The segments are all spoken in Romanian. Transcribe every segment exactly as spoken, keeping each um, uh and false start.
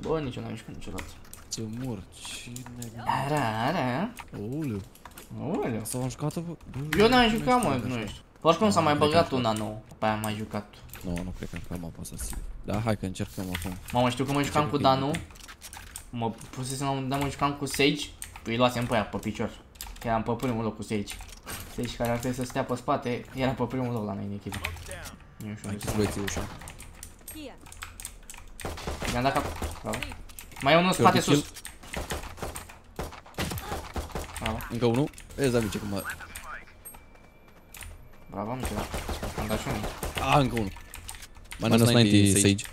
Bă, nici eu n-am jucat niciodată. Ți-o mor, cine... Ara, ara. Aoleu. Aoleu. Asta v-am jucat-o, bă? Eu n-am jucat, mă, nu știu. Oricum s-a mai băgat una nouă, după aia am mai jucat. Nu, nu cred că am mapa asta, sigur. Da, hai că încercăm acum. Mamă, știu că mă jucam cu Danu. Mă pusesem la un moment dat, mă jucam cu Sage. Îi luasem pe aia pe picior. Eram pe primul loc cu Sage. Sage care ar trebui să stea pe spate, era pe primul loc la noi în echipă. Nu știu. Hai că băieții ușa. I-am dat cap. Bravo. Mai e unul în spate sus. Bravo. Încă unul. Vezi, amice, cum mă... Bravo, amice, da. Am dat și unul. A, încă unul. Minus nouăzeci Sage.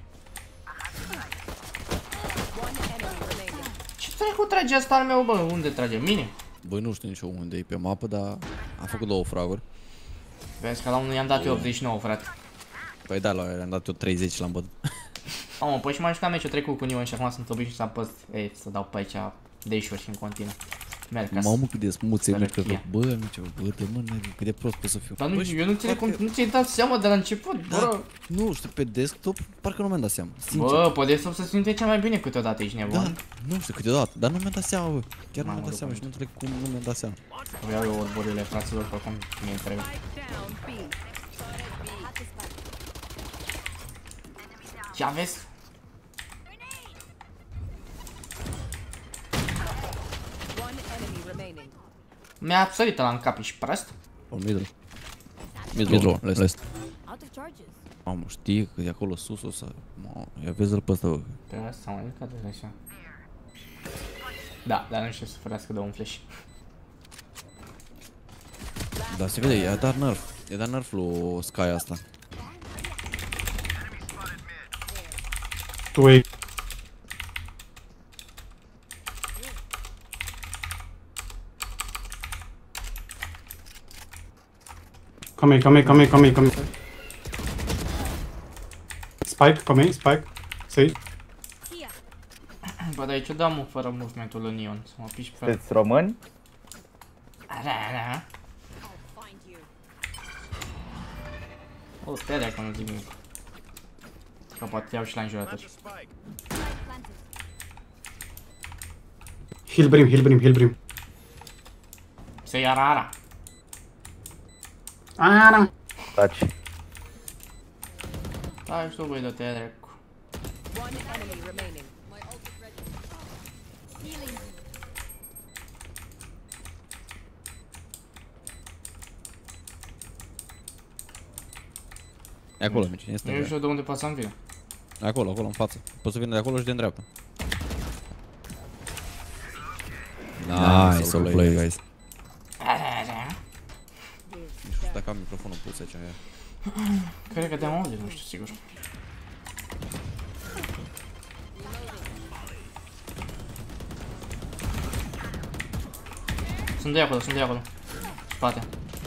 Ce trecut trage asta al meu, bă? Unde trage? Mine? Băi, nu știu nici eu unde e pe mapă, dar a făcut două fraguri. Vezi că la unul i-am dat eu optzeci și nouă, frate. Păi da, la i-am dat eu treizeci și l-am bătut. Mamă, păi și m-am jucat meciul trecut cu Nion și acum sunt obișnuit să apăs, ei, să dau pe aici dash-uri și în continuu. Merg ca să... Mamă, cât de smuțe mică, bă, amice, bă, de mă, cât de prost pot să fiu. Dar nu, eu nu ți-ai cum, nu ți-ai dat seama de la început, bă. Nu știu, pe desktop parcă nu mi-am dat seama, sincer. Bă, pe desktop se simte cea mai bine câteodată, ești nebun. Da, nu știu, câteodată, dar nu mi-am dat seama, bă. Chiar nu mi-am dat seama și nu înțeleg cum nu mi-am dat seama. Vreau eu orburile, fraților, pe cum mi-e trebuie. Ce aveți? Mi-a sărit ăla în cap, ești prost? O, middle. Middle, lest. Mamă, știi că de acolo sus o să... Mamă, ia vezi-l pe ăsta, bă. Pe ăsta mă ridicat de așa. Da, dar nu știu să ferească de un flash. Da, se vede, i-a dat nerf. I-a dat nerf lui Sky asta. Tu e. Come here, come here, come here, come here, come here. Spike, come here, Spike. Sage. Bă, dar aici dau mă fără movementul lui Neon, să mă piși pe... Sunteți români? Ara, ara. O, te de acolo, nu zic nimic. Că poate iau și la înjurătări. Heal Brim, heal Brim, heal Brim. Se ia ara, ara. Ara. Taci. Da, știu, băi, dă-te dracu. E acolo, mici, este. Nu știu de unde poate să-mi vină. Acolo, acolo, în față. Poți să vină de acolo și de-n dreapta. Nice, so play, guys. Nu știu dacă am microfonul pus aici, aia. Cred că te-am auzit, nu știu, sigur. Sunt de acolo, sunt de acolo. Spate.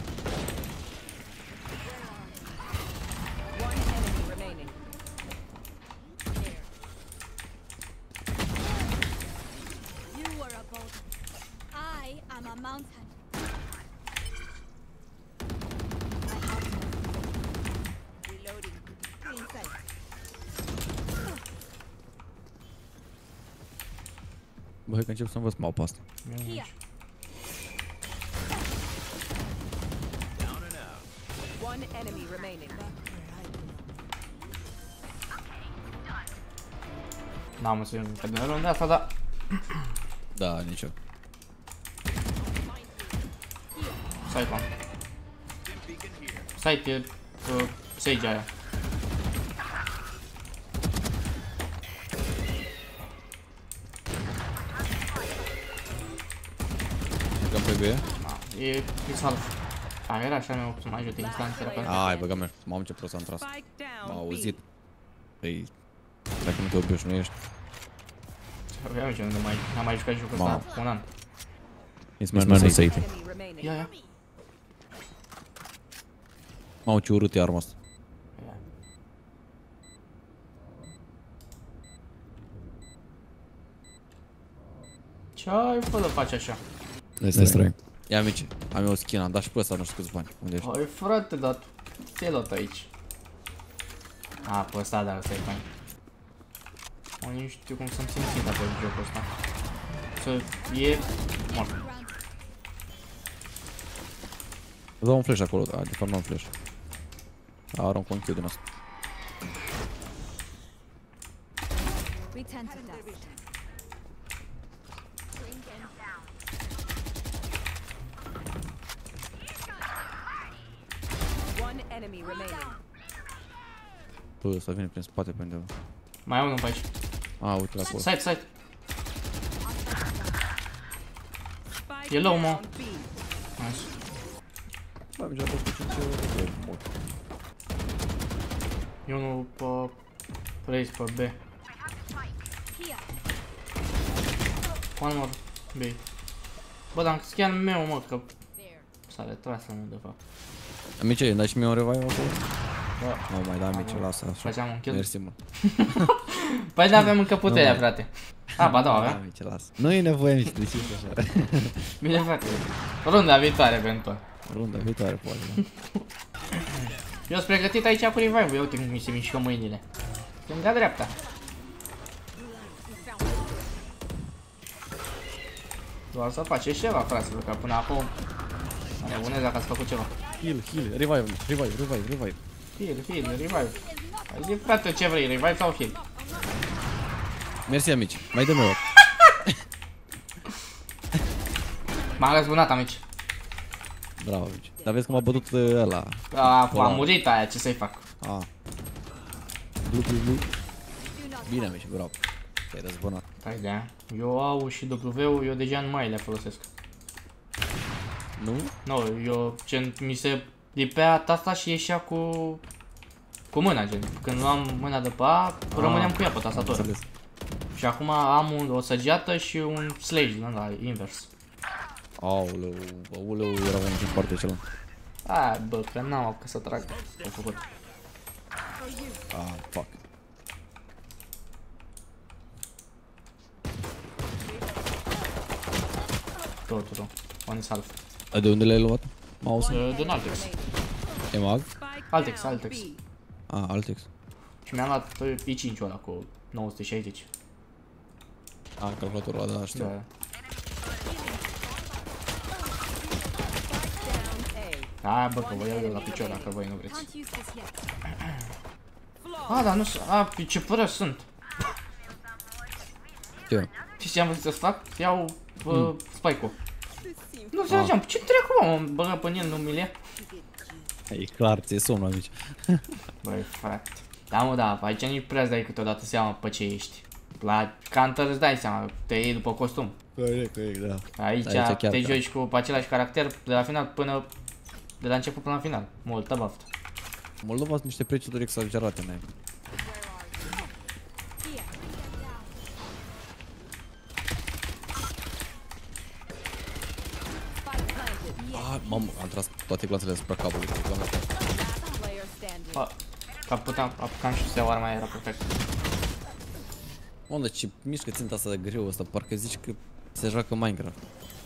Bă, hai că încep să învăț mapa asta. N-am înțeles încă din rândul asta, dar... Da, nici eu. Site one. Site e... Uh, Sage aia. Mergăm pe B? Da, e X-Half. A, era așa, mi-au să mă ajute instant, era pe... Hai, băga mea, mamă ce prost am tras. M-a auzit. Păi, dacă nu te obișnuiești. Vreau nici unde mai... N-am mai jucat jocul ăsta un an. It's minus eighty. Ia, ia. Mamă, ce urât e arma asta. Ce ai fă de faci așa? Let's try. Ia mici, am eu o skin, am dat și pe ăsta, nu știu câți bani. Unde ești? Hai frate, dar ți-ai luat aici. A, pe ăsta, dar ăsta e fain. Nu știu cum să-mi simțit pe jocul ăsta. Să e mort. Îți dau un flash acolo, da, de fapt nu am flash. Are un conchiu din asta. Bă, ăsta vine prin spate pe undeva. Mai e unul pe aici. A, uite acolo. Side, side. E low, mă. Nice. Bă, mi-a dat cu cinci euro. E unul pe raise pe B. One more B. Bă, dar scan meu, mă, că s-a retras mă, de fapt. Amice, îmi dai și mie un revive acolo? Da. Nu mai da, amice, lasă așa. Faceam un kill? Mersi, mă. Păi da, avem încă puterea, frate. A, ba da, avea. Amice, lasă. Nu e nevoie, amice, de simți așa. Bine, frate. Runda viitoare, eventual. Runda viitoare, poate, da. Eu sunt pregătit aici cu revive-ul, uite cum mi se mișcă mâinile. Stânga-dreapta. Doar să faceți ceva, fraților, că până acum mă nebunez dacă ați făcut ceva. Heal, heal, revive, revive, revive, revive. Heal, heal, revive. Hai zi, frate, ce vrei, revive sau heal? Mersi, amici, mai dă-mi o. M-am răzbunat, amici. Bravo, amici. Dar vezi cum a bătut ăla. A, a murit aia, ce să-i fac? A. Blu, blu, blu. Bine, amici, bravo. Te-ai răzbunat. Hai de aia. Eu au și W-ul, eu deja nu mai le folosesc. Nu? Nu, eu, gen, mi se lipea tasta și ieșea cu cu mâna, gen. Când luam mâna de pe A, rămâneam cu ea pe tastatură. Și acum am un, o săgeată și un slash din ăla, invers. Aoleu, aoleu, era unul din partea cealaltă. A, bă, că n-am apucat să trag. Am făcut. Ah, fuck. Totul rău. One is half. De unde le-ai luat? Mouse? Uh, din Altex. E mag? Altex, Altex. Ah, Altex. Și mi-am luat i cinci-ul ăla cu nouă sute șaizeci. Ah, calculatorul ăla, da, știu. Da. A, bă, că vă iau eu la picior dacă voi nu vreți. A, dar nu sunt. A, ce fără sunt. Ce? Știi ce am vrut să-ți fac? Iau mm. spike-ul. Nu înțelegeam, ce trecu, mă, băga pe el, nu mi-l ia. E clar, ți-e somn, amici. Băi, frate. Da, mă, da, aici nici prea îți dai câteodată seama pe ce ești. La Counter îți dai seama, te iei după costum. Corect, corect, da. Aici, Aici te chiar, joci cu același caracter de la final până... De la început până la final. Multă baftă. Moldova sunt niște prețuri exagerate, nai. Ah, mamă, am tras toate glanțele asupra capului. A, că puteam, apucam și să iau arma, era perfect. Mă, dar ce mișcă ținta asta de greu ăsta, parcă zici că se joacă Minecraft.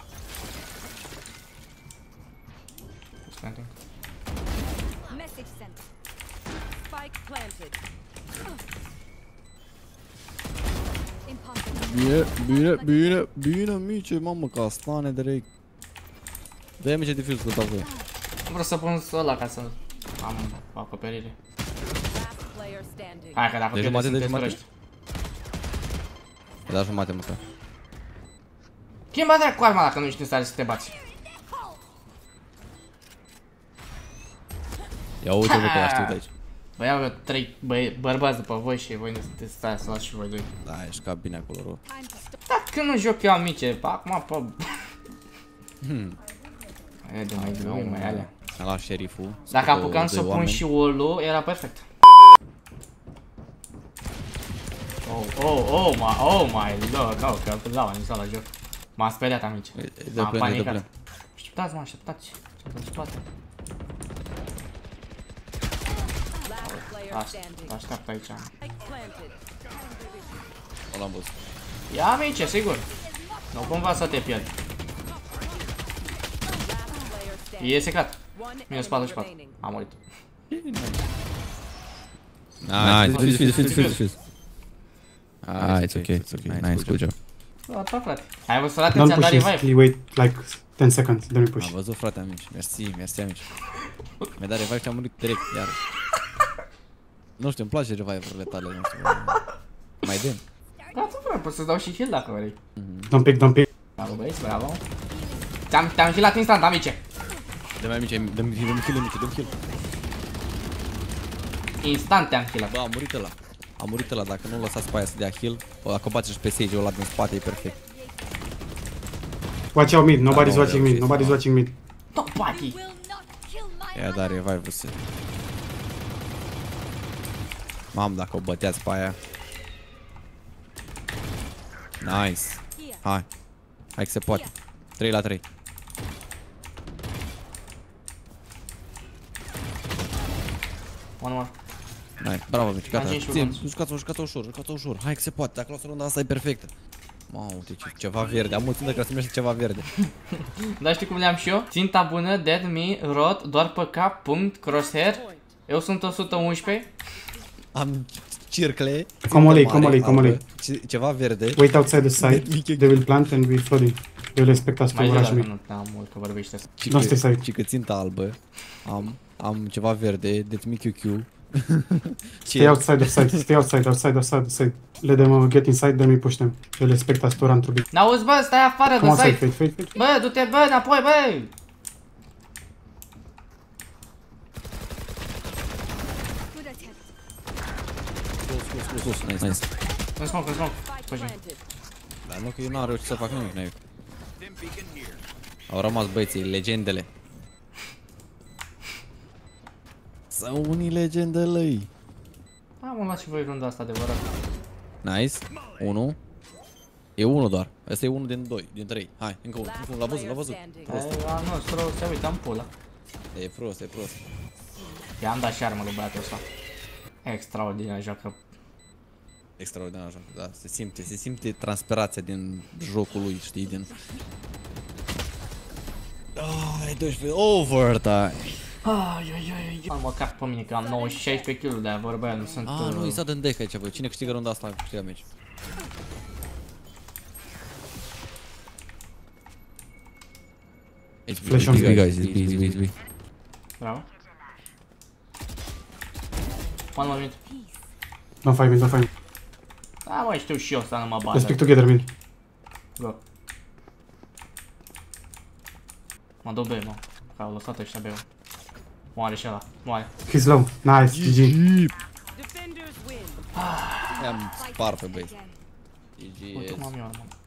Bine, bine, bine, bine, mice, mamă, castane de rei. Dă-i mice defuse cu tavă. Vreau să pun ăla ca să am acoperire. Hai că dacă de pierdeți jumate, de sunteți jumate? proști. E da jumate, mă, frate. Schimba dracu arma dacă nu ești în stare să te bați. Ia uite-vă că la știu de aici. Bă, iau eu trei bărbați după voi și voi nu sunteți stare să luați și voi doi. Da, ești ca bine acolo, rău. Dacă nu joc eu amice, acum pe... Hmm. Aia de mai greu, mai alea. Am luat șeriful. Dacă apucam să pun și wall-ul, era perfect. Oh, oh, oh, my, oh my lord, no, că l-au anisat la joc. M-a speriat, amici. M-am panicat. Așteptați, mă, așteptați. Ce-am în spate. Așteaptă aici. O l-am văzut. Ia, amice, sigur. Nu cumva să te pierzi. E secret. Minus patruzeci și patru. Am murit. Nice, defuse, defuse, defuse, defuse. Ah, it's okay, it's okay. Nice, good job. Gata, frate. Ai văzut, frate, Don't ți-am dat push revive. instantly, wait like ten seconds, then we push. Am văzut, frate, amici. Mersi, mersi, amici. Mi-a dat revive și am murit direct, iar. Nu știu, îmi place revive-urile tale, nu știu. Mai dăm. Gata, frate, pot să-ți dau și heal dacă vrei. Don't pick, don't pick. Bravo, băieți, bravo. Te-am te-am healat instant, amice. Dă-mi amici, dă-mi dă-mi heal, amici, dă-mi heal. Instant te-am healat. Bă, a murit ăla. A murit ăla, dacă nu lăsați pe aia să dea heal, o, dacă o bați și pe Sage-ul ăla din spate, e perfect. Watch out mid, nobody's nu, watching mid, reușit, nobody's da. watching mid. Topaki. Ia da revive-ul să... Mam, dacă o băteați pe aia. Nice. Hai. Hai că se poate. trei la trei. One more. Nice. Bravo, mici, gata. cinci Țin, seconde. jucați-o, jucați-o ușor, jucați-o ușor. Hai că se poate, dacă luați runda asta e perfectă. Mamă, uite ce, ceva verde, am mulțumit că se numește ceva verde. Dar știi cum le-am și eu? Ținta bună, dead me, rot, doar pe cap, punct, crosshair. Eu sunt o sută unsprezece. Am circle. Comolei, țintă mare, comolei, comolei. albă, ce- Ceva verde. Wait outside the site, they will plant and we flooding. They will expect us to Mai zi rush dacă mid. nu te-am mult că vorbește. Și Nu stai să ai. că, și că ținta albă. Am, am ceva verde, deci mi Q Q. Stay outside the site, stay outside, outside, outside the site. Let them uh, get inside, then we push them. They will expect us to run through big. N-auzi, bă, stai afară Come de outside, site. fade, fade, fade. Bă, du-te, bă, înapoi, bă. Sus, sus, sus, sus. Nice, nice. În smoke, în smoke. Păi, Dar nu că eu n-am reușit să fac nimic, nimic. Au rămas băieții, legendele. Sau unii legendele. am luat și voi runda asta adevărat. Nice. unu. E unul doar. Asta e unul din doi, din trei. Hai, încă unul, încă unul, l-a văzut, l-a văzut. Prost. Ai, al nostru, se uita în pula. E prost, e prost. I-am dat și armă lui băiatul ăsta. Extraordinar joacă. Extraordinar așa, da, se simte, se simte transpirația din jocul lui, știi, din... Oh, e doisprezece, overtime! Ai, ai, ai, ai. Mă cap pe mine că am nouă și șaisprezece kilograme de aia vorbea, nu sunt... Ah, nu, i s-a dând deck aici, băi, cine câștigă runda asta, câștigă meci. Flash on B, B. guys, it's B, it's B, it's B. Bravo. One more mid. Don't fight me, don't fight me. Da, mă, știu și eu să nu mă Let's bată. pick together mid. Go. Mă dau B, mă. Că au lăsat ăștia B-ul. Moare și ăla, moare. He's low. Nice, G G. I-am spart pe băieți. G G, Uite cum am eu, mă.